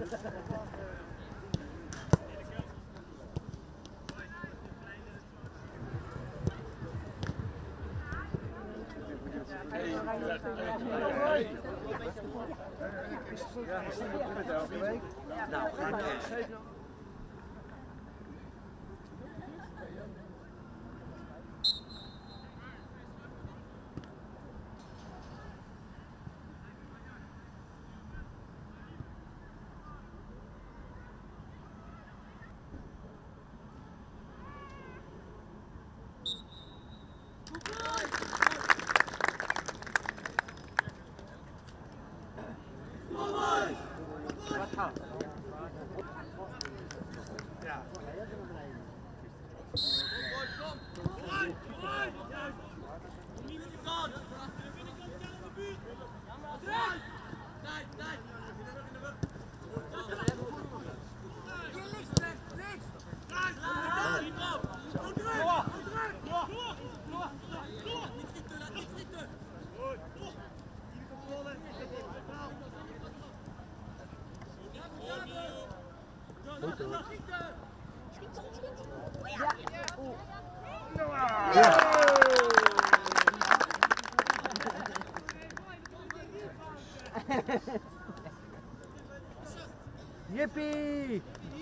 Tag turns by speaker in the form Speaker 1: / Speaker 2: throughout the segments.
Speaker 1: Nou, ga eens.
Speaker 2: Jippie!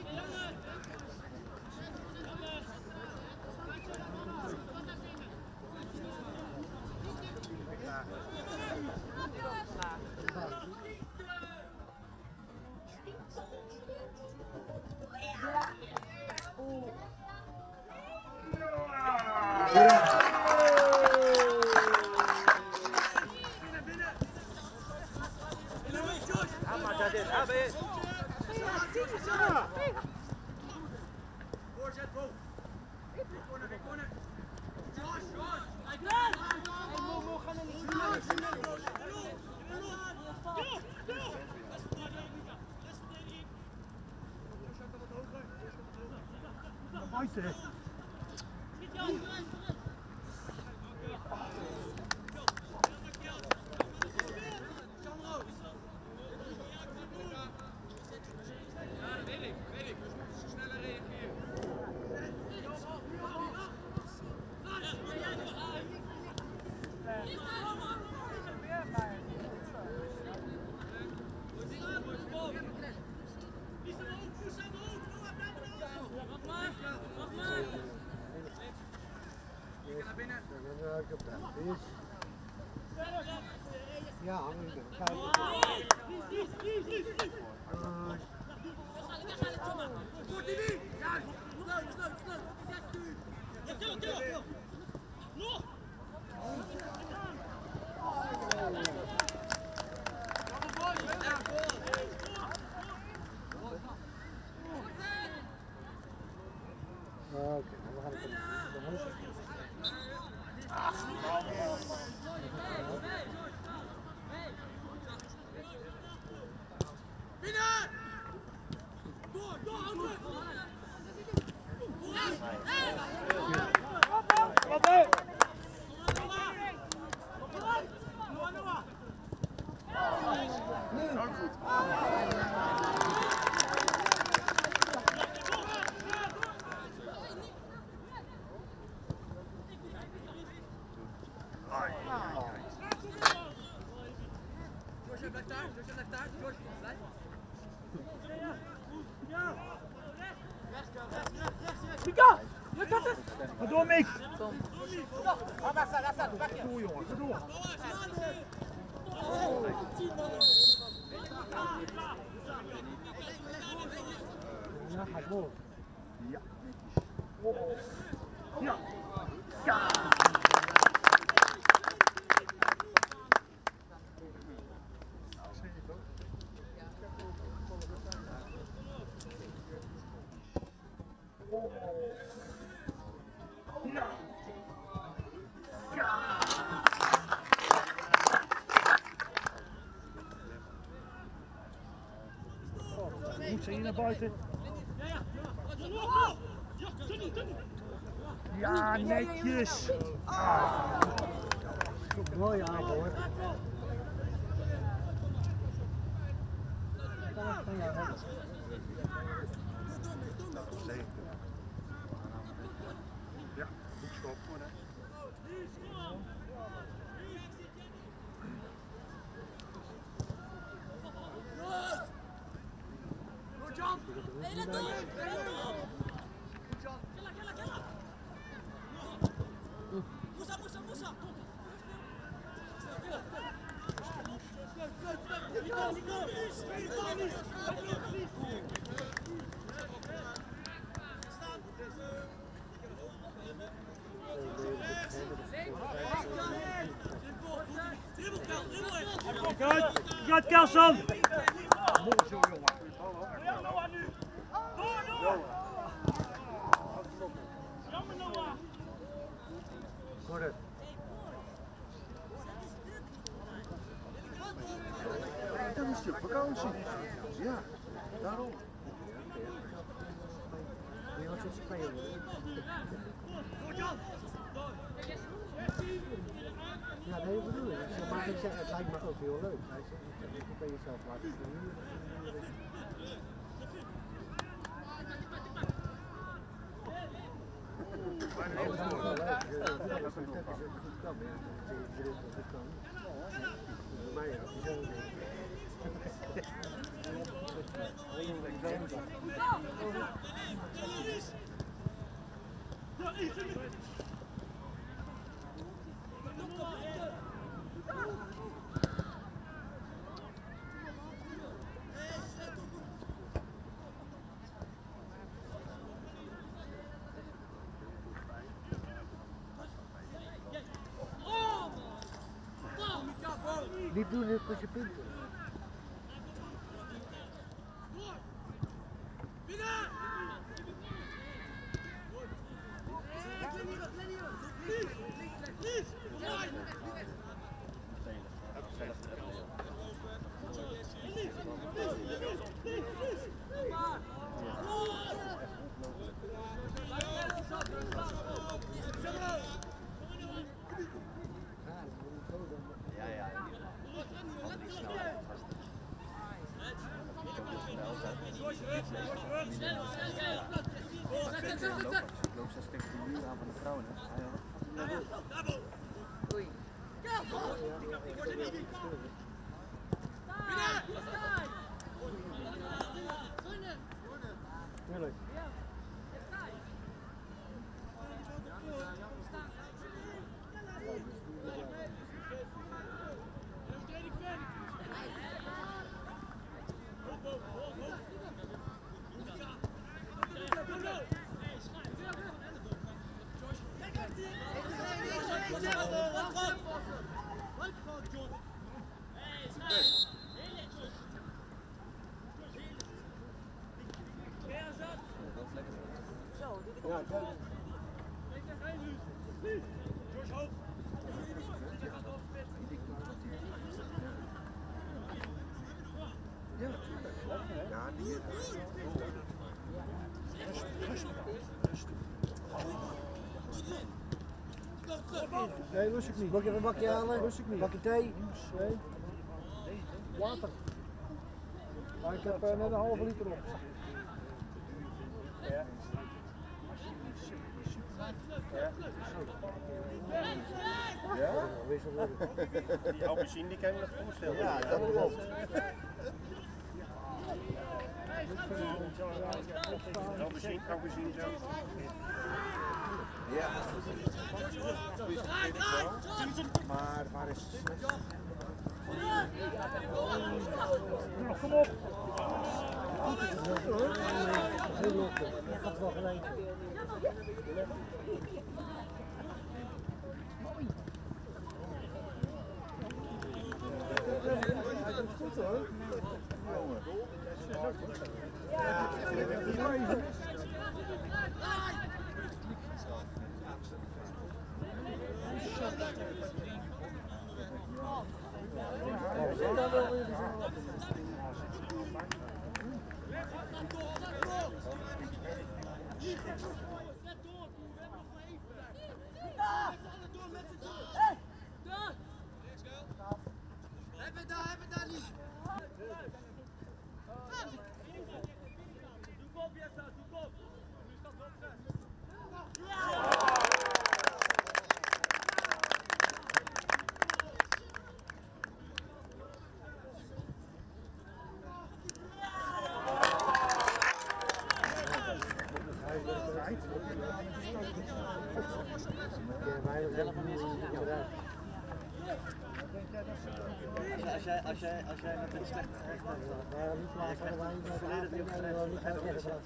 Speaker 2: Ja, Ga door, Mick! Ga door, jongen, ga door! Ja, ga door. Ja. Ja. Ja. Goed, zijn je naar buiten? Ja, netjes! Mooi aan hoor. Ja, goed stop.
Speaker 1: Goed, Kelson!
Speaker 2: Mooi zo, jongen. Goed. Dat is je vakantie. Ja, daarom.
Speaker 3: Je wat zit je spelen? Ja, nee, bedoel ik. Maar ik zeg, het lijkt me ook heel leuk. Hij zegt, je kan jezelf laten zien. Niet doen, dit met je punten. Tuurlijk. Ja, nee, lust ik niet. Mag je even een bakje halen? Lust ik niet. Bakje thee? Nee. Water. Maar ik heb net een halve liter op. Ja. Ja? Die aubergine die kan je nog voorstellen. Ja, dat klopt. Aubergine zo. Ja. Maar waar is het? Kom op. Heel leuk. Dat gaat wel gelijk. Goed hoor. Hebben daar niet.
Speaker 4: Als jij met een slechte gerecht hebt,
Speaker 3: niet klaar voor de wijn, niet uitleggen.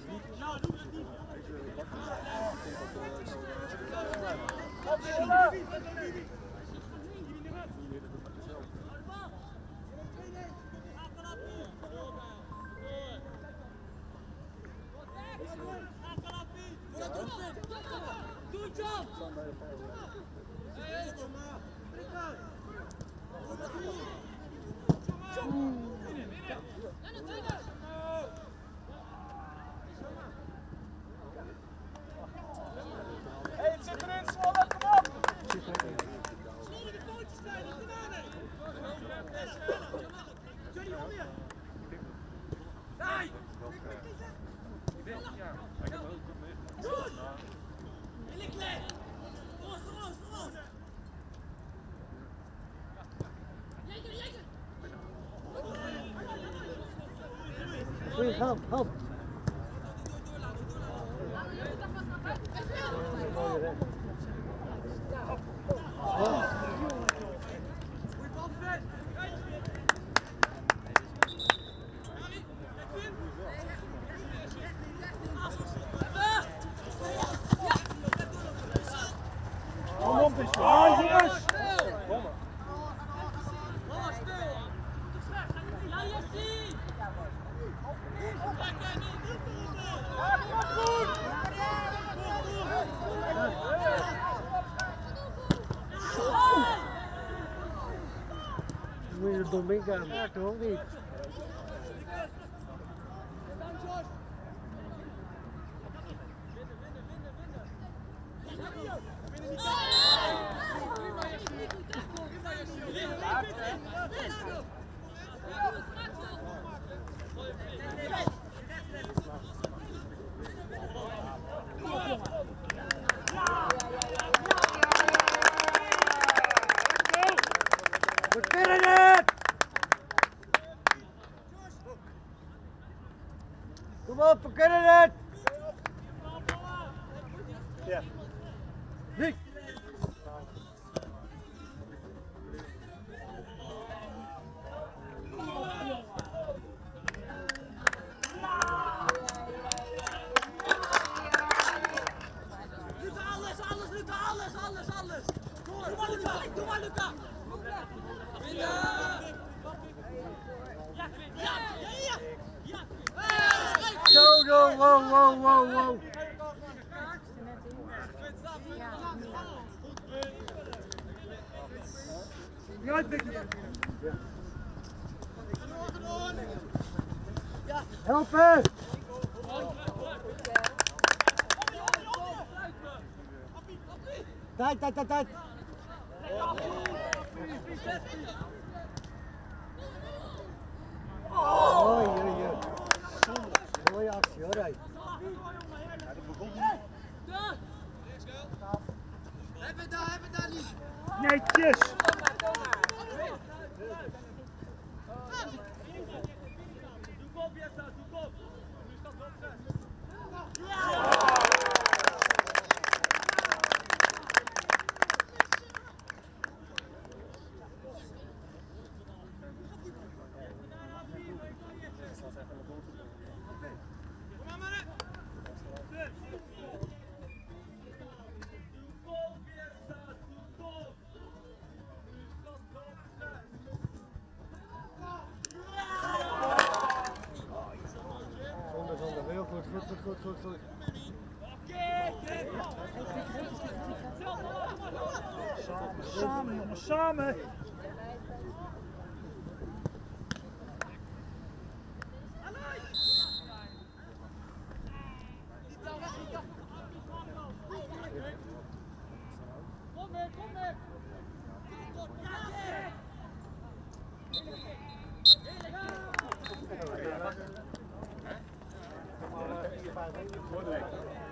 Speaker 2: Het zit erin, Zwolle, kom op!
Speaker 3: Goeie, help.
Speaker 2: Kom op, is jongens!
Speaker 3: Moet je Dominga maken, of niet? We kunnen het! Kom op, we kunnen het!
Speaker 2: Ja.
Speaker 3: Nick!
Speaker 5: Alles! Doe maar, Luca!
Speaker 3: Zo, wow. Helpen! Tijd. Oei. Mooie actie hoor.
Speaker 5: Hebben daar niet!
Speaker 2: Netjes!
Speaker 3: Zonder. Heel goed.
Speaker 2: Samen, jongens, samen!
Speaker 3: Kom maar.